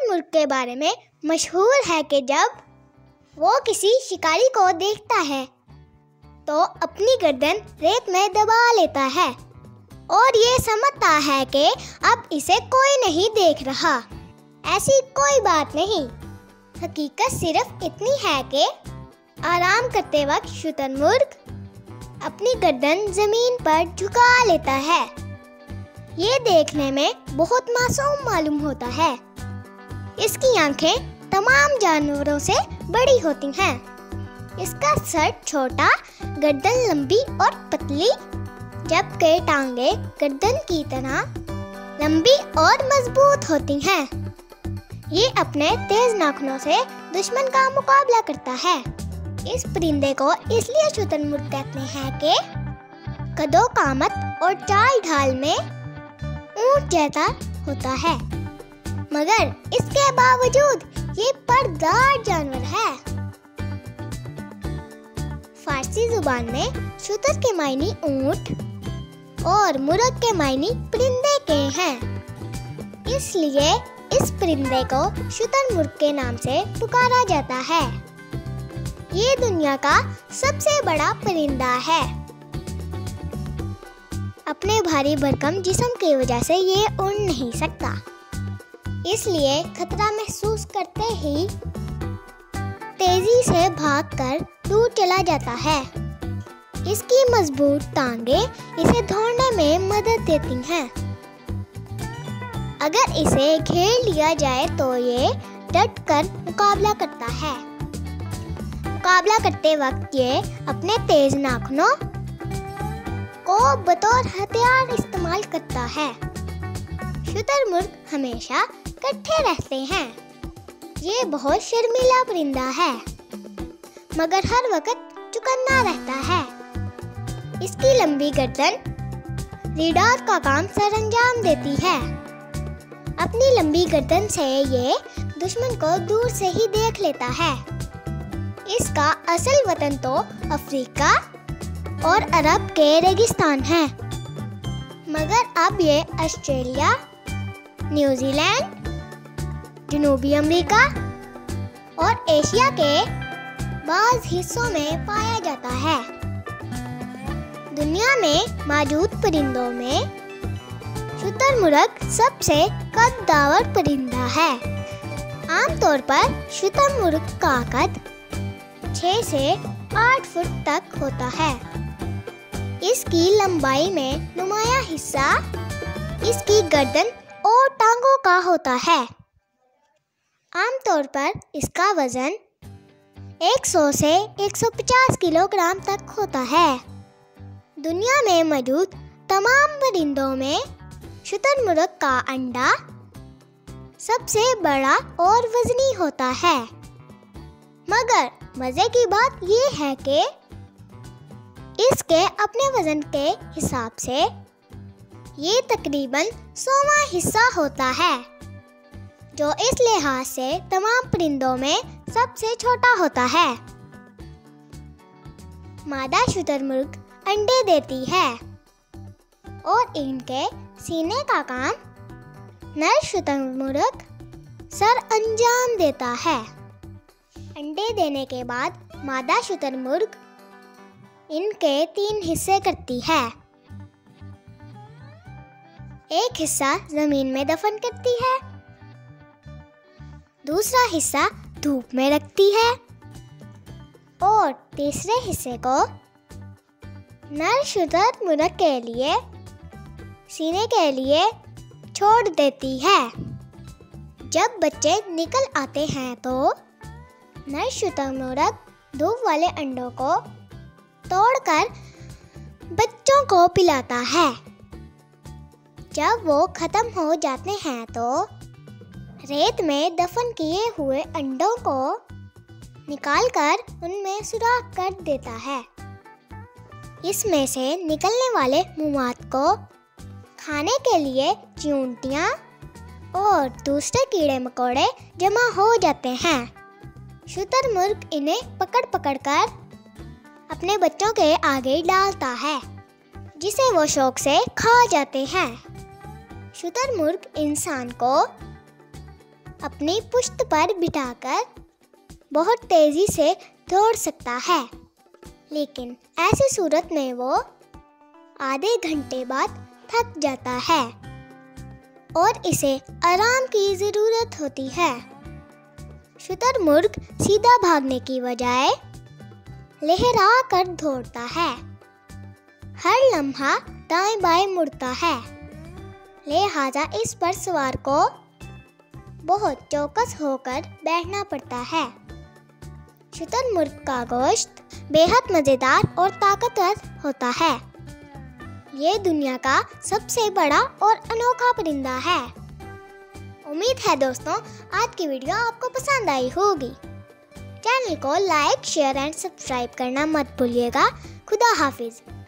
शुतुरमुर्ग के बारे में मशहूर है कि जब वो किसी शिकारी को देखता है तो अपनी गर्दन रेत में दबा लेता है और ये समझता है कि अब इसे कोई नहीं देख रहा। ऐसी कोई बात नहीं, हकीकत सिर्फ इतनी है कि आराम करते वक्त शुतुरमुर्ग अपनी गर्दन जमीन पर झुका लेता है। ये देखने में बहुत मासूम मालूम होता है। इसकी आंखें तमाम जानवरों से बड़ी होती हैं। इसका सर छोटा, गर्दन लंबी और पतली, जबकि टांगे गर्दन की तरह लंबी और मजबूत होती हैं। ये अपने तेज नाखूनों से दुश्मन का मुकाबला करता है। इस परिंदे को इसलिए शुतुरमुर्ग कहते हैं कि कदो कामत और चाल ढाल में ऊंट जैसा होता है, मगर इसके बावजूद ये परदार जानवर है। फारसी जुबान में शुतर के मायने ऊंट और मुर्ग के मायने परिंदे के हैं। इसलिए इस परिंदे को शुतुरमुर्ग के नाम से पुकारा जाता है। ये दुनिया का सबसे बड़ा परिंदा है। अपने भारी भरकम जिस्म की वजह से ये उड़ नहीं सकता, इसलिए खतरा महसूस करते ही तेजी से भागकर दूर चला जाता है। इसकी मजबूत टांगे इसे दौड़ने में मदद देती हैं। अगर इसे घेर लिया जाए तो ये डटकर मुकाबला करता है। मुकाबला करते वक्त ये अपने तेज नाखूनों को बतौर हथियार इस्तेमाल करता है। शुतुरमुर्ग हमेशा इकट्ठे रहते हैं। ये बहुत शर्मीला परिंदा है, मगर हर वक्त चौकन्ना रहता है। इसकी लंबी गर्दन रडार का काम सरअंजाम देती है। अपनी लंबी गर्दन से ये दुश्मन को दूर से ही देख लेता है। इसका असल वतन तो अफ्रीका और अरब के रेगिस्तान है, मगर अब ये ऑस्ट्रेलिया, न्यूजीलैंड, जनूबी अमेरिका और एशिया के बाज़ हिस्सों में पाया जाता है। दुनिया में मौजूद परिंदों में शुतुरमुर्ग सबसे कद्दावर परिंदा है। आमतौर पर शुतुरमुर्ग का कद 6 से 8 फुट तक होता है। इसकी लंबाई में नुमाया हिस्सा इसकी गर्दन और टांगों का होता है। आमतौर पर इसका वजन 100 से 150 किलोग्राम तक होता है। दुनिया में मौजूद तमाम परिंदों में शुतुरमुर्ग का अंडा सबसे बड़ा और वजनी होता है। मगर मजे की बात ये है कि इसके अपने वजन के हिसाब से ये तकरीबन 100वां हिस्सा होता है, जो इस लिहाज से तमाम परिंदों में सबसे छोटा होता है। मादा शुतुरमुर्ग अंडे देती है और इनके सीने का काम नर शुतुरमुर्ग सर अंजाम देता है। अंडे देने के बाद मादा शुतुरमुर्ग इनके 3 हिस्से करती है। एक हिस्सा जमीन में दफन करती है, दूसरा हिस्सा धूप में रखती है और तीसरे हिस्से को नर शुतुरमुर्ग के लिए सीने के लिए छोड़ देती है। जब बच्चे निकल आते हैं तो नर शुतुरमुर्ग धूप वाले अंडों को तोड़कर बच्चों को पिलाता है। जब वो खत्म हो जाते हैं तो रेत में दफन किए हुए अंडों को निकालकर उनमें सुराख कर देता है। इसमें से निकलने वाले मवाद को खाने के लिए चींटियां और दूसरे कीड़े मकोड़े जमा हो जाते हैं। शुतुरमुर्ग इन्हें पकड़ पकड़ कर अपने बच्चों के आगे डालता है, जिसे वो शौक से खा जाते हैं। शुतुरमुर्ग इंसान को अपनी पुश्त पर बिठाकर बहुत तेजी से दौड़ सकता है, लेकिन ऐसी सूरत में वो आधे घंटे बाद थक जाता है और इसे आराम की ज़रूरत होती है। शुतुरमुर्ग सीधा भागने की बजाय लहरा कर दौड़ता है, हर लम्हा दाएं बाएं मुड़ता है, लिहाजा इस पर सवार को बहुत चौकस होकर बैठना पड़ता है। शुतुरमुर्ग का गोश्त बेहद मज़ेदार और ताकतवर होता है। ये दुनिया का सबसे बड़ा और अनोखा परिंदा है। उम्मीद है दोस्तों आज की वीडियो आपको पसंद आई होगी। चैनल को लाइक, शेयर एंड सब्सक्राइब करना मत भूलिएगा। खुदा हाफिज।